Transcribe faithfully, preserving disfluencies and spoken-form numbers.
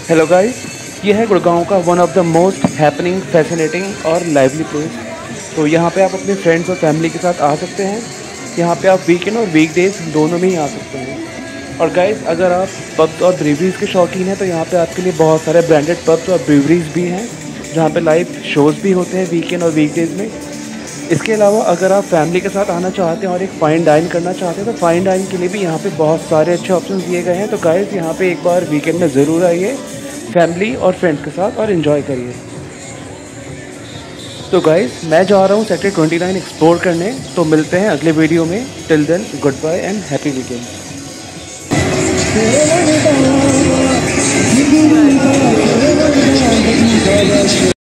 Hello guys, ये है गुड़गांव का one of the most happening, fascinating और लाइवली प्लेस। तो यहाँ पे आप अपने फ्रेंड्स और फैमिली के साथ आ सकते हैं। यहाँ पे आप वीकेंड और वीकडेज दोनों में ही आ सकते हैं। और गाइस, अगर आप पब्स और ब्रीवरीज के शौकीन हैं तो यहाँ पे आपके लिए बहुत सारे ब्रांडेड पब्स और ब्रीवरीज भी हैं, जहाँ पे लाइव शोज़ भी होते हैं वीकेंड और वीकडेज में। इसके अलावा अगर आप फैमिली के साथ आना चाहते हैं और एक फ़ाइन डाइन करना चाहते हैं तो फ़ाइन डाइन के लिए भी यहाँ पे बहुत सारे अच्छे ऑप्शंस दिए गए हैं। तो गाइस, यहाँ पे एक बार वीकेंड में ज़रूर आइए फैमिली और फ्रेंड्स के साथ और इन्जॉय करिए। तो गाइस, मैं जा रहा हूँ सेक्टर ट्वेंटी नाइन एक्सप्लोर करने। तो मिलते हैं अगले वीडियो में। Till then, good bye and happy weekend.